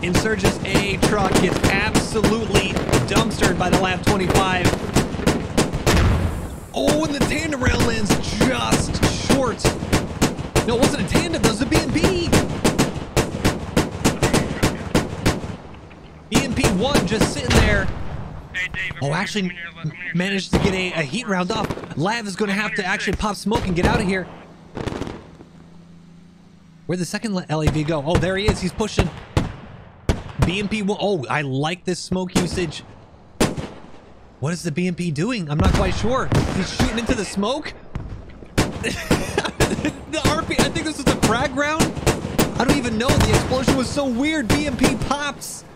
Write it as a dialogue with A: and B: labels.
A: Insurgents A truck gets absolutely dumpstered by the Lab 25. Oh, and the tandem rail lands just short. No, it wasn't a tandem, that was a BMP. BMP1 just sitting there.
B: Hey, Dave,
A: Oh, actually managed to get a heat round off. Lav is going to have to actually pop smoke and get out of here. Where'd the second LAV go? Oh, there he is. He's pushing. BMP1. Oh, I like this smoke usage. What is the BMP doing? I'm not quite sure. He's shooting into the smoke? The RP, I think this was a frag round. I don't even know. The explosion was so weird. BMP pops.